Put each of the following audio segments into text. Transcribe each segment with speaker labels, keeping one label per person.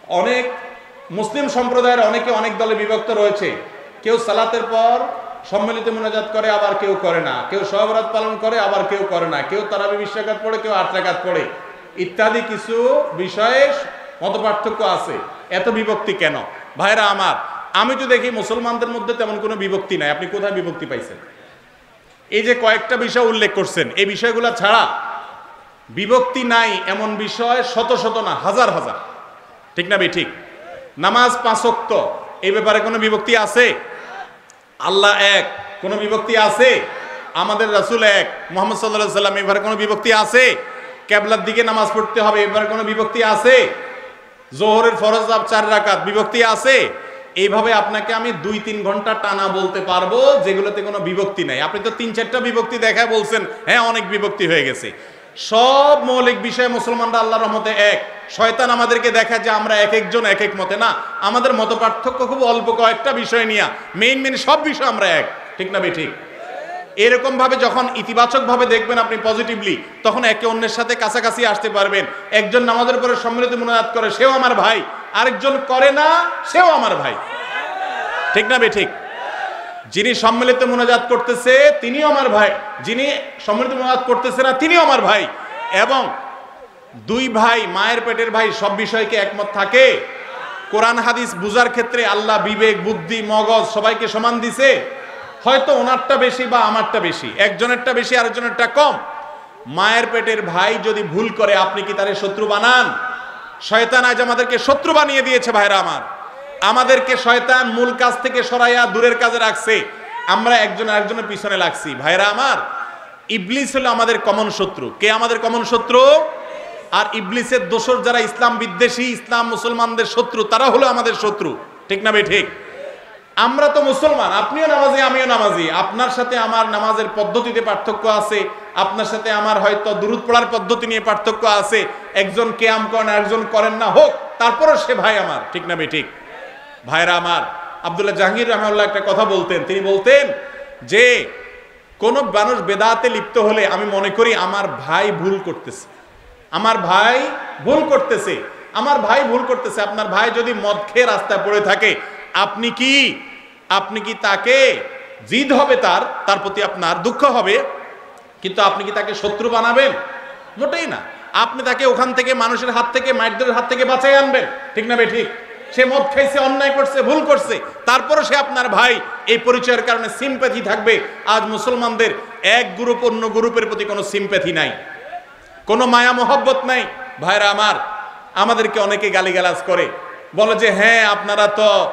Speaker 1: অনেক মুসলিম সম্প্রদায়ের অনেকে অনেক দলে বিভক্ত রয়েছে। কেউ সালাতের পর সম্মিলিত মুনাজাত করে, আবার কেউ করে না। কেউ শবে বরাত পালন করে, আবার কেউ করে না। কেউ তারাবি 20 রাকাত পড়ে, কেউ 8 রাকাত পড়ে, ইত্যাদি কিছু বিষয়ে মত পার্থক্য আছে। এত বিভক্তি কেন? ভাইরা আমার, আমি তো দেখি মুসলমানদের মধ্যে তেমন কোনো বিভক্তি নাই। আপনি কোথায় বিভক্তি পাইছেন? এই যে কয়েকটা বিষয় উল্লেখ করছেন, এই বিষয়গুলো ছাড়া বিভক্তি নাই এমন বিষয় শত শত না, হাজার হাজার। ঠিক না ঠিক? নামাজ 5 ওয়াক্ত, এই ব্যাপারে কোনো বিভক্তি আছে? আল্লাহ এক, কোনো বিভক্তি আছে? আমাদের রাসূল এক, মুহাম্মদ সাল্লাল্লাহু আলাইহি সাল্লাম, এই ব্যাপারে কোনো বিভক্তি আছে? কিবলার দিকে নামাজ পড়তে হবে, এই ব্যাপারে কোনো বিভক্তি আছে? যোহরের ফরজ 4 রাকাত, বিভক্তি আছে? এইভাবে আপনাকে আমি 2-3 ঘন্টা টানা বলতে পারবো যেগুলোতে কোনো বিভক্তি নাই। আপনি তো 3-4টা বিভক্তি দেখা বলছেন, হ্যাঁ অনেক বিভক্তি হয়ে গেছে। সব মৌলিক বিষয়ে মুসলমানরা আল্লাহর রহমতে এক। শয়তান আমাদেরকে দেখায় যে আমরা এক একজন এক এক মতে, না, আমাদের মত পার্থক্য খুব অল্প কয়েকটা বিষয় নিয়ে, মেইন সব বিষয় আমরা এক। ঠিক না ঠিক? এরকম ভাবে যখন ইতিবাচক ভাবে দেখবেন আপনি পজিটিভলি, তখন একে অন্যের সাথে কাছাকাছি আসতে পারবেন। একজন নামাজের পরে সম্মিলিত মুনাজাত করে, সেও আমার ভাই। আরেকজন করে না, সেও আমার ভাই। ঠিক না ঠিক? যিনি সম্মিলিত মুনাজাত করতেছে তিনিও আমার ভাই, যিনি সম্মিলিত মুনাজাত করতেছে না তিনিও আমার ভাই। এবং দুই ভাই, মায়ের পেটের ভাই, সব বিষয়কে একমত থাকে? কোরআন হাদিস বুঝার ক্ষেত্রে আল্লাহ বিবেক, বুদ্ধি, মগজ সবাইকে সমান দিছে? হয়তো ওনারটা বেশি বা আমারটা বেশি, একজনেরটা বেশি আরেকজনেরটা কম। মায়ের পেটের ভাই যদি ভুল করে, আপনি কি তারে শত্রু বানান? শয়তান আজ আমাদেরকে শত্রু বানিয়ে দিয়েছে ভাইরা আমার। আমাদেরকে শয়তান মূল কাজ থেকে সরাইয়া দূরের কাজে রাখছে, আমরা একজন আরেকজনের পিছনে লাগছি। ভাইরা আমার, ইবলিস হলো আমাদের কমন শত্রু। কে আমাদের কমন শত্রু? আর ইবলিসের দোসর যারা ইসলাম বিদ্বেষী, ইসলাম মুসলমানদের শত্রু, তারা হলো আমাদের শত্রু। ঠিক না ঠিক? আমরা তো মুসলমান, আপনিও নামাজি আমিও নামাজি। আপনার সাথে আমার নামাজের পদ্ধতিতে পার্থক্য আছে, আপনার সাথে আমার হয়তো দুরূদ পড়ার পদ্ধতি নিয়ে পার্থক্য আছে। একজন কিয়াম করেন, একজন করেন না, হোক, তারপরও সে ভাই আমার। ঠিক না ঠিক? ভাইরা আমার, আব্দুল্লাহ জাহাঙ্গীর রাহমাহুল্লাহ একটা কথা বলতেন। তিনি বলতেন যে কোন মানুষ বেদাতে লিপ্ত হলে আমি মনে করি আমার ভাই ভুল করতেছে, আমার ভাই ভুল করতেছে, আমার ভাই ভুল করতেছে। আপনার ভাই যদি মদ খেয়ে রাস্তায় পড়ে থাকে, আপনি কি তাকে জিদ হবে, তার প্রতি আপনার দুঃখ হবে, কিন্তু আপনি কি তাকে শত্রু বানাবেন? মোটেই না। আপনি তাকে ওখান থেকে, মানুষের হাত থেকে, মাইরদের হাত থেকে বাঁচাই আনবেন। ঠিক না ঠিক? সে মদ খাইছে, অন্যায় করছে, ভুল করছে, তারপরও সে আপনার ভাই। এই পরিচয়ের কারণে সিম্প্যাথি থাকবে। আজ মুসলমানদের এক গ্রুপ অন্য গ্রুপের প্রতি কোনো সিম্প্যাথি নাই, কোনো মায়া মোহব্বত নাই। ভাইরা আমার, আমাদেরকে অনেকে গালিগালাজ করে, বলে যে হ্যাঁ আপনারা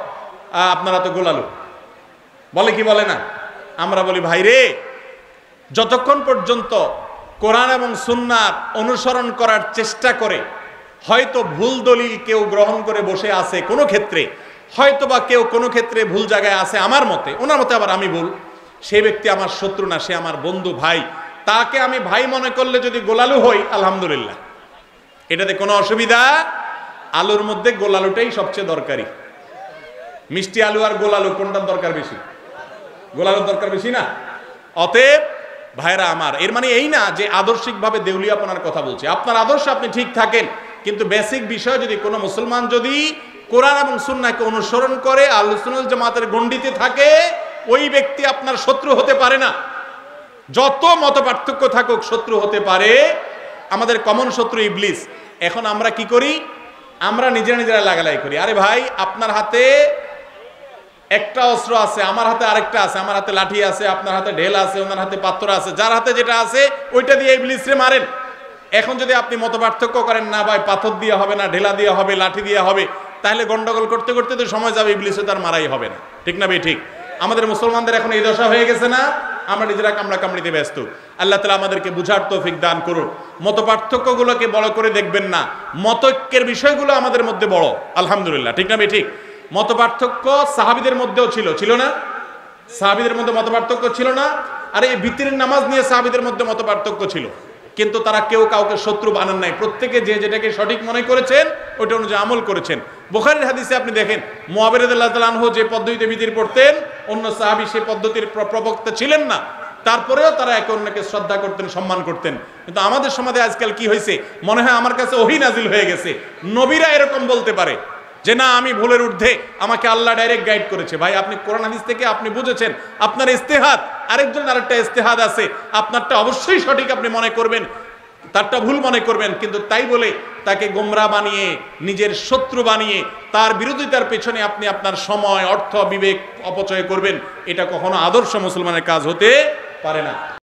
Speaker 1: তো গোলালু, বলে কি বলে না? আমরা বলি ভাই রে, যতক্ষণ পর্যন্ত কোরআন এবং সুন্নাত অনুসরণ করার চেষ্টা করে, হয়তো ভুল দলিল কেউ গ্রহণ করে বসে আছে কোনো ক্ষেত্রে, হয়তো বা কেউ কোনো ক্ষেত্রে ভুল জায়গায় আছে আমার মতে, ওনার মতে আবার আমি ভুল, সেই ব্যক্তি আমার শত্রু না, সে আমার বন্ধু, ভাই। তাকে আমি ভাই মনে করলে যদি গোলালু হই, আলহামদুলিল্লাহ, এটাতে কোনো অসুবিধা। আলুর মধ্যে গোলালুটাই সবচেয়ে দরকারি। মিষ্টি আলু আর গোলালু কোনটার দরকার বেশি? গোলালুর দরকার বেশি না? অতএব ভাইরা আমার, এর মানে এই না যে আদর্শিকভাবে দেউলিয়াপনার কথা বলছি। আপনার আদর্শ আপনি ঠিক থাকেন, কিন্তু বেসিক বিষয় যদি কোনো মুসলমান যদি কোরআন এবং সুন্নাহকে অনুসরণ করে, আহলুস সুন্নাহ ওয়াল জামাতের গণ্ডিতে থাকে, ওই ব্যক্তি আপনার শত্রু হতে পারে না। যত মত পার্থক্য থাকুক, শত্রু হতে পারে। আমাদের কমন শত্রু ইবলিস। এখন আমরা কি করি? আমরা নিজেরা লাগালাই করি। আরে ভাই, আপনার হাতে একটা অস্ত্র আছে, আমার হাতে আরেকটা আছে, আমার হাতে লাঠি আছে, আপনার হাতে ঢেল আছে, ওনার হাতে পাথর আছে, যার হাতে যেটা আছে ওইটা দিয়ে ইবলিসরে মারেন। এখন যদি আপনি মত পার্থক্য করেন, না ভাই পাথর দিয়ে হবে না, ঢেলা দিয়ে হবে, লাঠি দিয়ে হবে, তাহলে গন্ডগোল করতে করতে তো সময় যাবে, ইবলিসে তার মারাই হবে না। ঠিক না ভাই ঠিক? আমাদের মুসলমানদের এখন এই দশা হয়ে গেছে না? আমরা নিজেরা কামড়া কামড়িতে ব্যস্ত। আল্লাহ তাআলা আমাদেরকে বুঝার তৌফিক দান করুন। মত পার্থক্যগুলোকে বড় করে দেখবেন না, মতৈক্যের বিষয়গুলো আমাদের মধ্যে বড়, আলহামদুলিল্লাহ। ঠিক না ভাই ঠিক? মত পার্থক্য সাহাবীদের মধ্যেও ছিল না? সাহাবীদের মধ্যে মত পার্থক্য ছিল না? আরে এই ভিতরের নামাজ নিয়ে সাহাবীদের মধ্যে মত পার্থক্য ছিল, কিন্তু তারা কেউ কাউকে শত্রু বানান নাই। প্রত্যেকে যে যেটাকে সঠিক মনে করেছেন ওইটা অনুযায়ী আমল করেছেন। বুখারীর হাদিসে আপনি দেখেন, মুআবিয়া রাদিয়াল্লাহু তাআলা আনহু যে পদ্ধতিতে বিতির পড়তেন, অন্য সাহাবী সেই পদ্ধতির প্রবক্তা ছিলেন না, তারপরেও তারা একে অন্যকে শ্রদ্ধা করতেন, সম্মান করতেন। কিন্তু আমাদের সমাজে আজকাল কি হয়েছে? মনে হয় আমার কাছে ওহী নাজিল হয়ে গেছে, নবীরা এরকম বলতে পারে। যে না আমি ভুলের ঊর্ধ্বে, আমাকে আল্লাহ ডাইরেক্ট গাইড করেছে। ভাই আপনি কোরআন হাদিস থেকে আপনি বুঝেছেন, আপনার ইস্তেহাদ, আরেকজন আরেকটা ইস্তেহাদ আছে, আপনারটা অবশ্যই সঠিক আপনি মনে করবেন, তারটা ভুল মনে করবেন, কিন্তু তাই বলে তাকে গোমরা বানিয়ে, নিজের শত্রু বানিয়ে, তার বিরোধিতার পেছনে আপনি আপনার সময়, অর্থ, বিবেক অপচয় করবেন, এটা কখনো আদর্শ মুসলমানের কাজ হতে পারে না।